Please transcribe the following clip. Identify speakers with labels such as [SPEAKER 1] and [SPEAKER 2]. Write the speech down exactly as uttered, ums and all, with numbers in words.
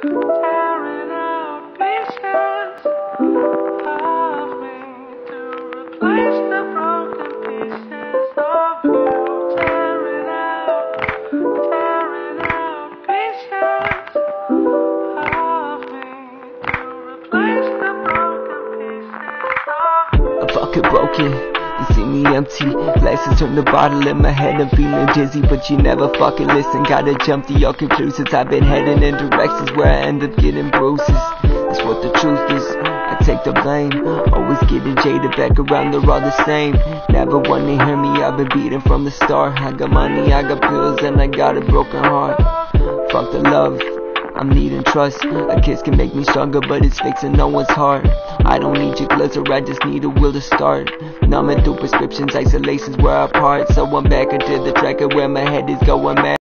[SPEAKER 1] Tearing out pieces of me to replace the broken pieces of you. Tearing out, tearing out pieces of me to replace the broken pieces of you.
[SPEAKER 2] I'm fucking broken, you see me empty. Glasses turn the bottle in my head, I'm feeling dizzy, but you never fucking listen. Gotta jump to your conclusions. I've been heading in directions where I end up getting bruises. That's what the truth is, I take the blame. Always getting jaded, back around, they're all the same. Never wanna hear me, I've been beating from the start. I got money, I got pills, and I got a broken heart. Fuck the love, I'm needing trust. A kiss can make me stronger, but it's fixing no one's heart. I don't need your glitter, I just need a will to start. Numbing through prescriptions, isolation's where I part. So I'm back into the track of where my head is going mad.